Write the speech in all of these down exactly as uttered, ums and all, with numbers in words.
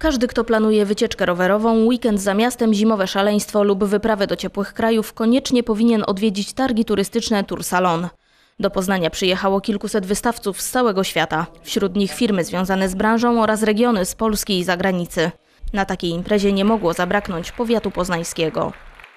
Każdy, kto planuje wycieczkę rowerową, weekend za miastem, zimowe szaleństwo lub wyprawę do ciepłych krajów, koniecznie powinien odwiedzić targi turystyczne Tour Salon. Do Poznania przyjechało kilkuset wystawców z całego świata. Wśród nich firmy związane z branżą oraz regiony z Polski i zagranicy. Na takiej imprezie nie mogło zabraknąć powiatu poznańskiego.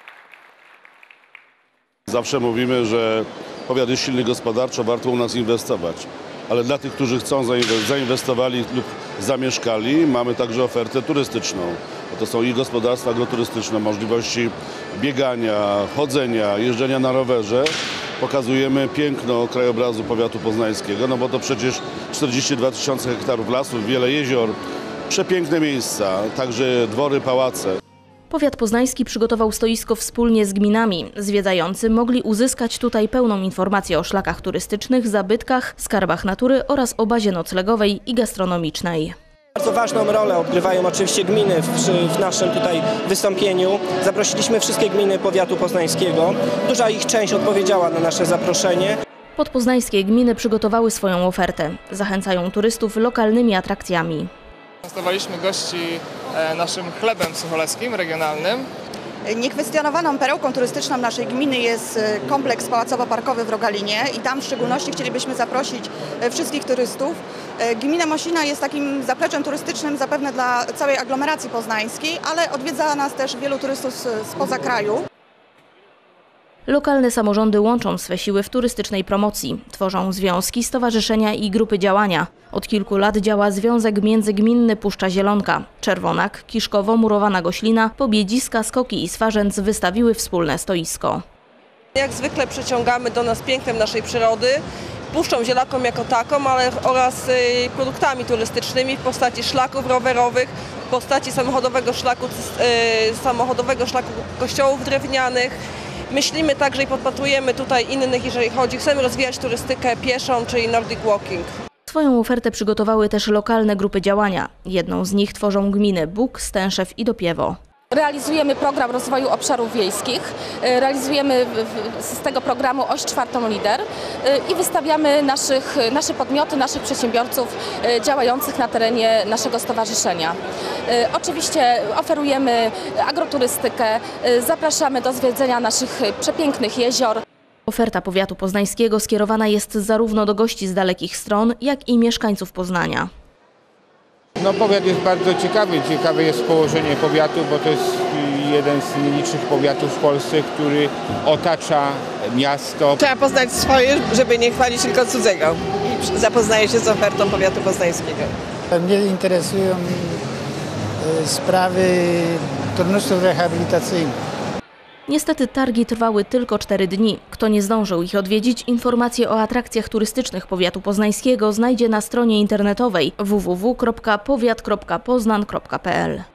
Zawsze mówimy, że powiat jest silny gospodarczo, warto u nas inwestować. Ale dla tych, którzy chcą zainwestowali lub zamieszkali, mamy także ofertę turystyczną. To są i gospodarstwa agroturystyczne, możliwości biegania, chodzenia, jeżdżenia na rowerze. Pokazujemy piękno krajobrazu powiatu poznańskiego, no bo to przecież czterdzieści dwa tysiące hektarów lasów, wiele jezior, przepiękne miejsca, także dwory, pałace. Powiat poznański przygotował stoisko wspólnie z gminami. Zwiedzający mogli uzyskać tutaj pełną informację o szlakach turystycznych, zabytkach, skarbach natury oraz o bazie noclegowej i gastronomicznej. Bardzo ważną rolę odgrywają oczywiście gminy w, w naszym tutaj wystąpieniu. Zaprosiliśmy wszystkie gminy powiatu poznańskiego. Duża ich część odpowiedziała na nasze zaproszenie. Podpoznańskie gminy przygotowały swoją ofertę. Zachęcają turystów lokalnymi atrakcjami. Częstowaliśmy gości naszym chlebem sucholeskim, regionalnym. Niekwestionowaną perełką turystyczną naszej gminy jest kompleks pałacowo-parkowy w Rogalinie i tam w szczególności chcielibyśmy zaprosić wszystkich turystów. Gmina Mosina jest takim zapleczem turystycznym zapewne dla całej aglomeracji poznańskiej, ale odwiedza nas też wielu turystów spoza kraju. Lokalne samorządy łączą swe siły w turystycznej promocji. Tworzą związki, stowarzyszenia i grupy działania. Od kilku lat działa Związek Międzygminny Puszcza Zielonka. Czerwonak, Kiszkowo, Murowana Goślina, Pobiedziska, Skoki i Swarzędz wystawiły wspólne stoisko. Jak zwykle przyciągamy do nas pięknem naszej przyrody, Puszczą Zielonką jako taką, ale oraz produktami turystycznymi w postaci szlaków rowerowych, w postaci samochodowego szlaku, samochodowego szlaku kościołów drewnianych. Myślimy także i podpatrujemy tutaj innych, jeżeli chodzi, chcemy rozwijać turystykę pieszą, czyli Nordic Walking. Swoją ofertę przygotowały też lokalne grupy działania. Jedną z nich tworzą gminy Bóg, Stęszew i Dopiewo. Realizujemy program rozwoju obszarów wiejskich, realizujemy z tego programu oś czwartą lider i wystawiamy naszych, nasze podmioty, naszych przedsiębiorców działających na terenie naszego stowarzyszenia. Oczywiście oferujemy agroturystykę, zapraszamy do zwiedzenia naszych przepięknych jezior. Oferta powiatu poznańskiego skierowana jest zarówno do gości z dalekich stron, jak i mieszkańców Poznania. No, powiat jest bardzo ciekawy. Ciekawe jest położenie powiatu, bo to jest jeden z nielicznych powiatów w Polsce, który otacza miasto. Trzeba poznać swoje, żeby nie chwalić tylko cudzego. I zapoznaje się z ofertą powiatu poznańskiego. Mnie interesują sprawy turnusów rehabilitacyjnych. Niestety targi trwały tylko cztery dni. Kto nie zdążył ich odwiedzić, informacje o atrakcjach turystycznych powiatu poznańskiego znajdzie na stronie internetowej w w w kropka powiat kropka poznan kropka p l.